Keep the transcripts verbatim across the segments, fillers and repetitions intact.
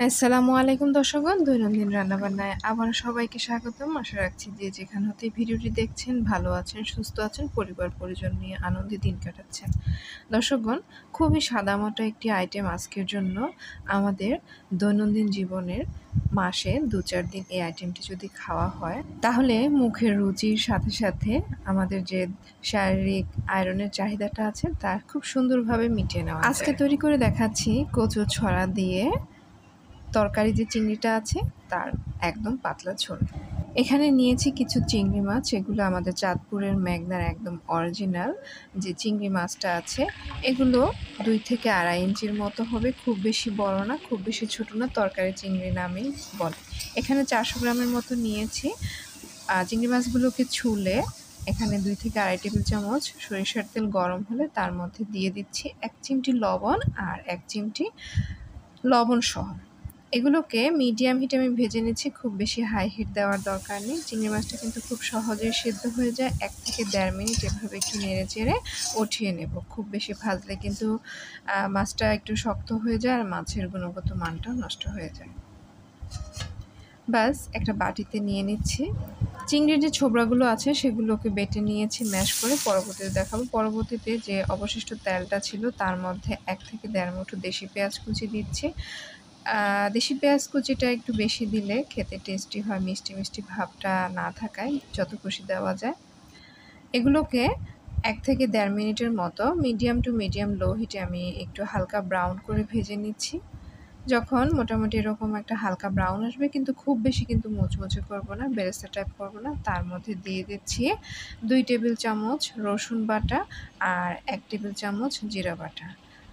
আসসালামু আলাইকুম দর্শকগণ, দৈনন্দিন রান্নাবান্নায় আবার সবাইকে স্বাগতম। আশা রাখছি যে যেখান হতে ভিডিওটি দেখছেন ভালো আছেন, সুস্থ আছেন, পরিবার পরিজন নিয়ে আনন্দে দিন কাটাচ্ছেন। দর্শকগণ, খুবই সাদামাটা একটি আইটেম আজকের জন্য। আমাদের দৈনন্দিন জীবনের মাসে দু চার দিন এই আইটেমটি যদি খাওয়া হয় তাহলে মুখের রুচির সাথে সাথে আমাদের যে শারীরিক আয়রনের চাহিদাটা আছে তা খুব সুন্দরভাবে মিটিয়ে নেওয়া যায়। আজকে তৈরি করে দেখাচ্ছি কচু ছড়া দিয়ে তরকারি যে চিংড়িটা আছে তার একদম পাতলা ঝোল। এখানে নিয়েছি কিছু চিংড়ি মাছ, এগুলো আমাদের চাঁদপুরের মেঘনার একদম অরিজিনাল যে চিংড়ি মাছটা আছে। এগুলো দুই থেকে আড়াই ইঞ্চির মতো হবে, খুব বেশি বড় না, খুব বেশি ছোট না, তরকারি চিংড়ি নামেই বলে। এখানে চারশো গ্রামের মতো নিয়েছি। চিংড়ি মাছগুলোকে ছুলে এখানে দুই থেকে আড়াই টেবিল চামচ সরিষার তেল গরম হলে তার মধ্যে দিয়ে দিচ্ছি এক চিমটি লবণ আর এক চিমটি লবণ সহ। এগুলোকে মিডিয়াম হিটে আমি ভেজে নিচ্ছি, খুব বেশি হাই হিট দেওয়ার দরকার নেই। চিংড়ি মাছটা কিন্তু খুব সহজেই সিদ্ধ হয়ে যায়। এক থেকে দেড় মিনিট এভাবে একটু নেড়ে চেড়ে উঠিয়ে নেব। খুব বেশি ভাজলে কিন্তু মাছটা একটু শক্ত হয়ে যায় আর মাছের গুণগত মানটাও নষ্ট হয়ে যায়। ব্যাস একটা বাটিতে নিয়ে নিচ্ছি। চিংড়ির যে ছোবড়াগুলো আছে সেগুলোকে বেটে নিয়েছি ম্যাশ করে, পরবর্তীতে দেখাবো। পরবর্তীতে যে অবশিষ্ট তেলটা ছিল তার মধ্যে এক থেকে দেড় মুঠো দেশি পেঁয়াজ কুচি দিচ্ছি। দেশি পেঁয়াজ কুচিটা একটু বেশি দিলে খেতে টেস্টি হয়, মিষ্টি মিষ্টি ভাবটা না থাকায় যত খুশি দেওয়া যায়। এগুলোকে এক থেকে দেড় মিনিটের মতো মিডিয়াম টু মিডিয়াম লো হিটে আমি একটু হালকা ব্রাউন করে ভেজে নিচ্ছি। যখন মোটামুটি এরকম একটা হালকা ব্রাউন আসবে, কিন্তু খুব বেশি কিন্তু মুচমুচে করবো না, বেরেস্তা টাইপ করবো না, তার মধ্যে দিয়ে দিচ্ছি দুই টেবিল চামচ রসুন বাটা আর এক টেবিল চামচ জিরা বাটা।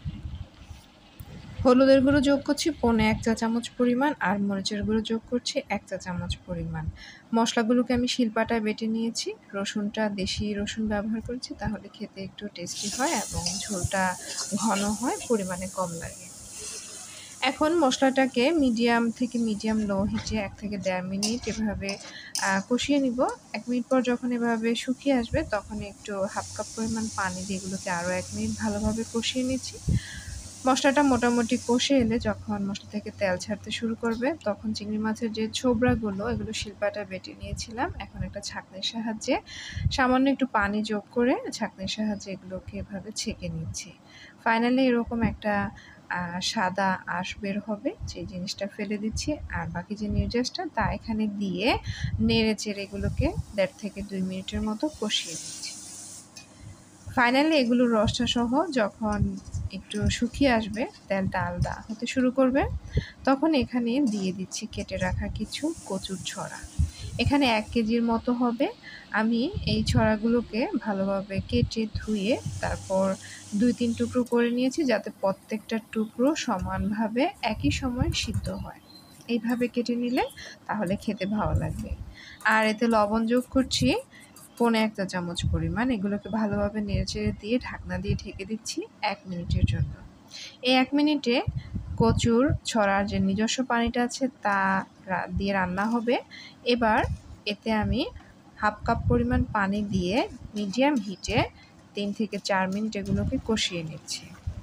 হলুদের গুঁড়ো যোগ করছি পৌনে এক চা চামচ পরিমাণ আর মরিচের গুঁড়ো যোগ করছি এক চা চামচ পরিমাণ। মশলাগুলোকে আমি শিলপাটায় বেটে নিয়েছি। রসুনটা দেশি রসুন ব্যবহার করছি, তাহলে খেতে একটু টেস্টি হয় এবং ঝোলটা ঘন হয়, পরিমাণে কম লাগে। এখন মশলাটাকে মিডিয়াম থেকে মিডিয়াম লো হিটে এক থেকে দেড় মিনিট এভাবে কষিয়ে নিব। এক মিনিট পর যখন এভাবে শুকিয়ে আসবে তখন একটু হাফ কাপ পরিমাণ পানি দিয়ে এগুলোকে আরও এক মিনিট ভালোভাবে কষিয়ে নিচ্ছি। মশলাটা মোটামুটি কষে এলে যখন মশলা থেকে তেল ছাড়তে শুরু করবে তখন চিংড়ি মাছের যে ছোবড়াগুলো এগুলো শিলপাটা বেটে নিয়েছিলাম, এখন একটা ছাঁকনির সাহায্যে সামান্য একটু পানি যোগ করে ছাঁকনির সাহায্যে এগুলোকে এভাবে ছেঁকে নিচ্ছি। ফাইনালি এরকম একটা সাদা আঁশ বের হবে, যে জিনিসটা ফেলে দিচ্ছি আর বাকি যে নির্যাসটা তা এখানে দিয়ে নেড়ে চেড়ে এগুলোকে দেড় থেকে দুই মিনিটের মতো কষিয়ে দিচ্ছি। ফাইনালি এগুলোর রসটা সহ যখন একটু শুকিয়ে আসবে, তেলটা আলাদা হতে শুরু করবে, তখন এখানে দিয়ে দিচ্ছি কেটে রাখা কিছু কচুর ছড়া। এখানে এক কেজির মতো হবে। আমি এই ছড়াগুলোকে ভালোভাবে কেটে ধুয়ে তারপর দুই তিন টুকরো করে নিয়েছি, যাতে প্রত্যেকটা টুকরো সমানভাবে একই সময় সিদ্ধ হয়। এইভাবে কেটে নিলে তাহলে খেতে ভালো লাগবে। আর এতে লবণ যোগ করছি পৌনে এক চা চামচ পরিমাণ। এগুলোকে ভালোভাবে নেড়েচেড়ে দিয়ে ঢাকনা দিয়ে ঢেকে দিচ্ছি এক মিনিটের জন্য। এই এক মিনিটে কচুর ছড়ার যে নিজস্ব পানিটা আছে তা দিয়ে রান্না হবে। এবার এতে আমি হাফ কাপ পরিমাণ পানি দিয়ে মিডিয়াম হিটে তিন থেকে চার মিনিট এগুলোকে কষিয়ে নিচ্ছি।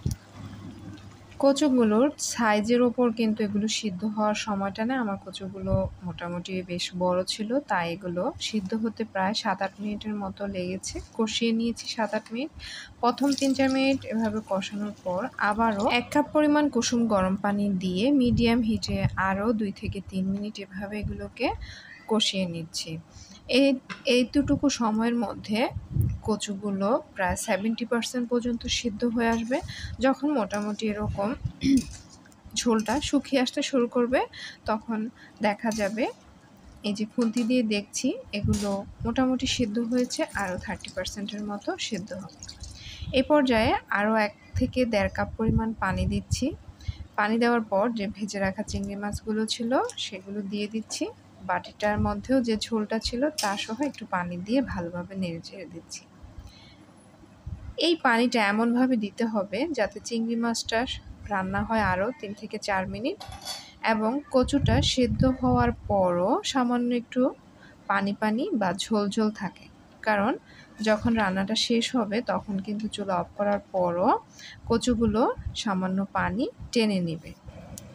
কচুগুলোর সাইজের ওপর কিন্তু এগুলো সিদ্ধ হওয়ার সময়টা না, আমার কচুগুলো মোটামুটি বেশ বড় ছিল, তাই এগুলো সিদ্ধ হতে প্রায় সাত আট মিনিটের মতো লেগেছে। কষিয়ে নিয়েছি সাত আট মিনিট। প্রথম তিন চার মিনিট এভাবে কষানোর পর আবারও এক কাপ পরিমাণ কুসুম গরম পানি দিয়ে মিডিয়াম হিটে আরও দুই থেকে তিন মিনিট এভাবে এগুলোকে কষিয়ে নিচ্ছি। এই এইটুকু সময়ের মধ্যে কচুগুলো প্রায় সেভেন্টি পার্সেন্ট পর্যন্ত সিদ্ধ হয়ে আসবে। যখন মোটামুটি এরকম ঝোলটা শুকিয়ে আসতে শুরু করবে তখন দেখা যাবে, এই যে খুন্তি দিয়ে দেখছি, এগুলো মোটামুটি সিদ্ধ হয়েছে, আরও থার্টি পার্সেন্টের মতো সিদ্ধ হবে। এ পর্যায়ে আরও এক থেকে দেড় কাপ পরিমাণ পানি দিচ্ছি। পানি দেওয়ার পর যে ভেজে রাখা চিংড়ি মাছগুলো ছিল সেগুলো দিয়ে দিচ্ছি। বাটিটার মধ্যেও যে ঝোলটা ছিল তা সহ একটু পানি দিয়ে ভালোভাবে নেড়ে চেড়ে দিচ্ছি। এই পানিটা এমনভাবে দিতে হবে যাতে চিংড়ি মাছটা রান্না হয় আরও তিন থেকে চার মিনিট এবং কচুটা সেদ্ধ হওয়ার পরও সামান্য একটু পানি পানি বা ঝোল ঝোল থাকে, কারণ যখন রান্নাটা শেষ হবে তখন কিন্তু চুলা অফ করার পরও কচুগুলো সামান্য পানি টেনে নেবে।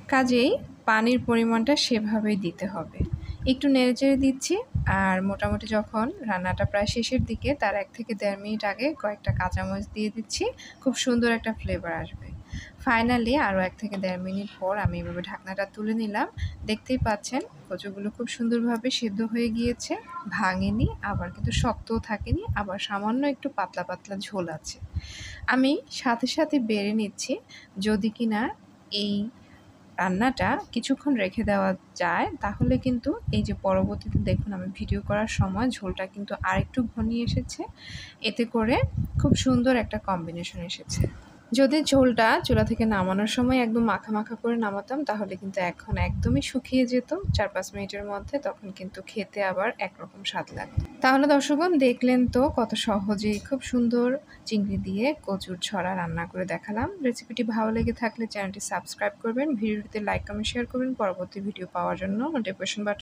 কাজেই পানির পরিমাণটা সেভাবেই দিতে হবে। একটু নেড়েচেড়ে দিচ্ছি, আর মোটামুটি যখন রান্নাটা প্রায় শেষের দিকে তার এক থেকে দেড় মিনিট আগে কয়েকটা কাঁচামরিচ দিয়ে দিচ্ছি, খুব সুন্দর একটা ফ্লেভার আসবে। ফাইনালি আরও এক থেকে দেড় মিনিট পর আমি এভাবে ঢাকনাটা তুলে নিলাম। দেখতেই পাচ্ছেন কচুগুলো খুব সুন্দরভাবে সিদ্ধ হয়ে গিয়েছে, ভাঙেনি, আবার কিন্তু শক্তও থাকেনি, আবার সামান্য একটু পাতলা পাতলা ঝোল আছে। আমি সাথে সাথে বেড়ে নিচ্ছি, যদি কিনা এই রান্নাটা কিছুক্ষণ রেখে দেওয়া যায় তাহলে কিন্তু এই যে পরবর্তীতে দেখুন আমি ভিডিও করার সময় ঝোলটা কিন্তু আরেকটু ঘনিয়ে এসেছে, এতে করে খুব সুন্দর একটা কম্বিনেশন এসেছে। যদি ঝোলটা চুলা থেকে নামানোর সময় একদম মাখা মাখা করে নামাতাম তাহলে কিন্তু এখন একদমই শুকিয়ে যেত চার পাঁচ মিনিটের মধ্যে, তখন কিন্তু খেতে আবার একরকম স্বাদ লাগতো। তাহলে দর্শকগণ দেখলেন তো কত সহজেই খুব সুন্দর চিংড়ি দিয়ে কচুর ছড়া রান্না করে দেখালাম। রেসিপিটি ভালো লেগে থাকলে চ্যানেলটি সাবস্ক্রাইব করবেন, ভিডিওটিতে লাইক কমেন্ট শেয়ার করবেন। পরবর্তী ভিডিও পাওয়ার জন্য নোটিফিকেশন বাটন